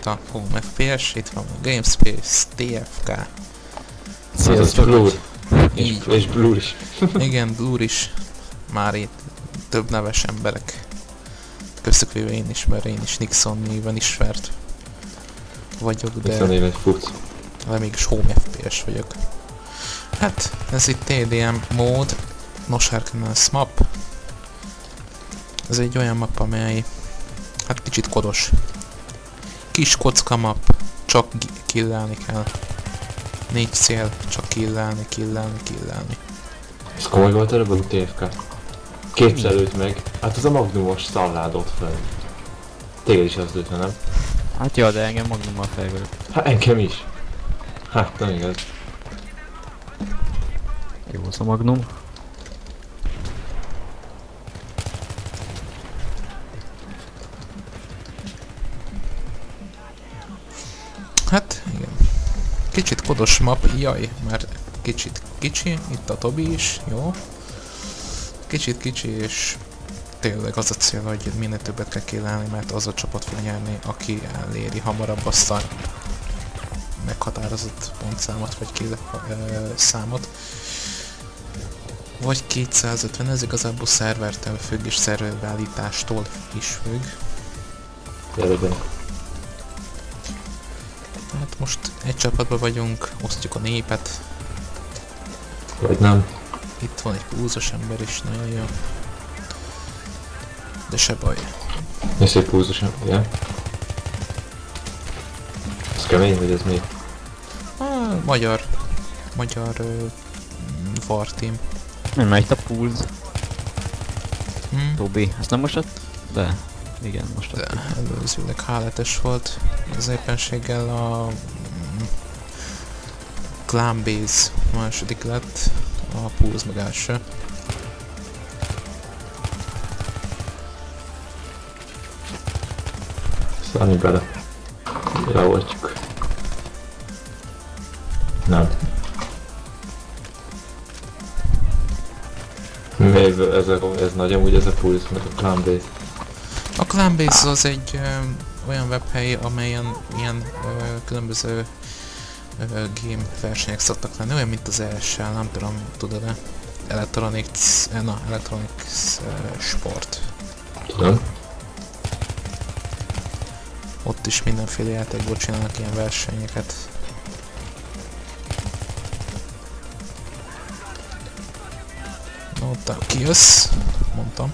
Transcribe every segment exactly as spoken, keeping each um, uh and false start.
itt a Home ef pé es, itt van a GameSpace, té ef ká. Sziasztok! Blur. És, és Blur is. Igen, Blur is. Már itt több neves emberek. Köztük véve én is, mert én is Nixon néven ismert vagyok, de... Nixon néven futsz. De mégis Home ef pé es vagyok. Hát, ez itt té dé em mód. Nos Arcanus map. Ez egy olyan map, amely... hát kicsit kodos. Kis kocka map. Csak killelni kell. Négy cél, csak killelni, killelni, killelni. Ez komoly volt előbb a té ef ká? Kétszer lőtt meg. Hát az a magnumos szalládott fel. Téged is az lőtt, nem? Hát jó, de engem magnummal fejből. Hát engem is. Hát nem igaz. Jó az a magnum. Hát, igen. Kicsit kodos map, jaj, mert kicsit kicsi, itt a Tobi is, jó. Kicsit kicsi, és tényleg az a cél, hogy minél többet kell killelni, mert az a csapat fog nyerni, aki eléri hamarabb azt a meghatározott pontszámot, vagy kill számot. Vagy kétszázötven, ez igazából szervertől függ, és szerverbeállítástól is függ. Jelöben. Hát most egy csapatban vagyunk, osztjuk a népet. Vagy nem. Itt van egy púzos ember is, nagyon jó. De se baj. Ez szép púzos, igen. Ez kemény, vagy ez mi? Ah, magyar. Magyar uh, war team. Nem megy a Pulse. Hmm. Tobi, ezt nem most ott? De. Igen, most ott. De előzőleg há es volt. Az éppenséggel a mm, Clan Base második lett. A Pulse meg első. Szállni bele. Leoltjuk. Nem. Még ez, a, ez nagy amúgy ez a Pulse, meg a Clan Base. A Clan Base az egy ö, olyan webhely, amelyen ilyen ö, különböző ö, game versenyek szoktak lenni, olyan mint az é es el, nem tudom, tudod-e? Electronics, eh, na, Electronics uh, Sport. Tudom. Ott is mindenféle játékból csinálnak ilyen versenyeket. No, ott kijössz, mondtam.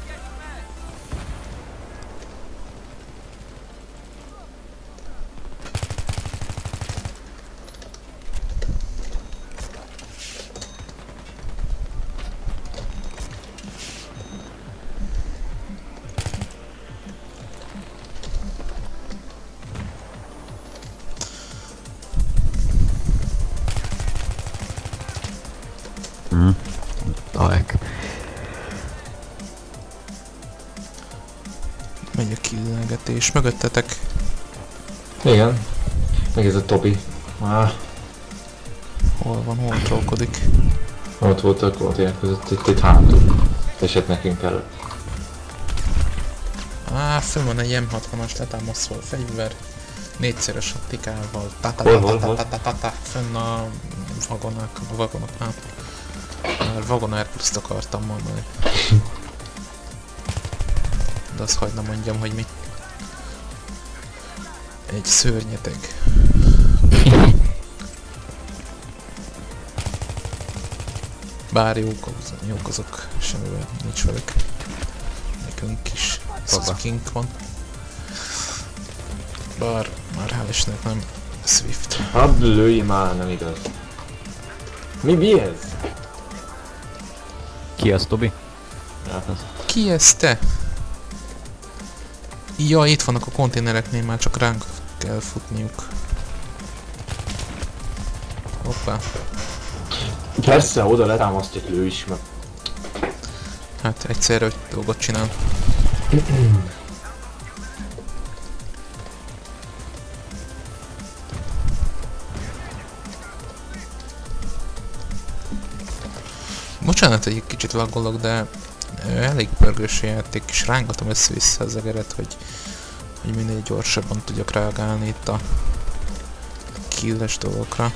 Mhm. Talek. Megy a killelgetés, mögöttetek. Igen. Meg ez a Tobi. Ah. Hol van, hol trollkodik? Ott voltak, volt ilyen között, itt, itt hátul. Esett nekünk elő. Á, fönn van egy em hatvanas letámasztva a fegyver. Négyszeres optikával. Ta ta Hol, ta hol, ta hol? ta ta ta ta fönn a vagonok, a vagonoknál. Már Vagon Airpust akartam mondani. De azt hagyd ne mondjam, hogy mi. Egy szörnyeteg. Bár jók, jók azok, semmivel nincs velük. Nekünk is szakink van. Bár már hál' Istennek nem Swift. Hát lőj már, nem igaz. Mi, mi ez? Ki az, Tobi? Ja. Ki ez te? Ja, itt vannak a konténereknél, már csak ránk kell futniuk. Hoppá. Persze, oda letámasztják, lő is meg. Hát egyszerre öt dolgot csinál. Bocsánat, hogy egy kicsit laggolok, de elég pörgős a játék, és rángatom össze-vissza az egeret, hogy, hogy minél gyorsabban tudjak reagálni itt a killes dolgokra.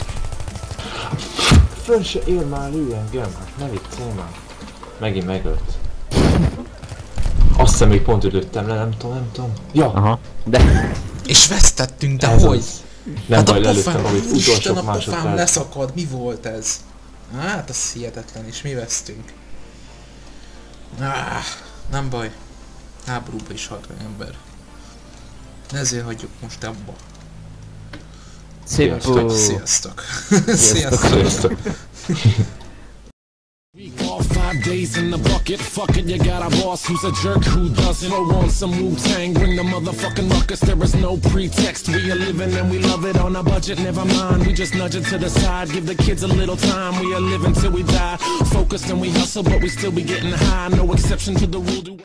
Fönn se ér már lő engem, hát ne viccelj már. Megint megölt. Azt hiszem még pont ütöttem le, nem tudom, nem tudom. Ja! Aha, de... És vesztettünk, de Ez hogy? az. Nem Hát baj, a lelőttem, pofám, amit Isten, utolsó a pofám másodperc. leszakad, mi volt ez? Hát, az hihetetlen, és mi vesztünk. Ah, nem baj. Háborúba is halt meg ember. Ezért hagyjuk most abba. Szép Sziasztok. bú. Sziasztok. Sziasztok. Sziasztok. All five days in the bucket, fuck it, you got a boss who's a jerk who doesn't throw on some Wu-Tang, bring the motherfucking ruckus, there is no pretext, we are living and we love it on a budget, never mind, we just nudge it to the side, give the kids a little time, we are living till we die, focused and we hustle but we still be getting high, no exception to the rule. Do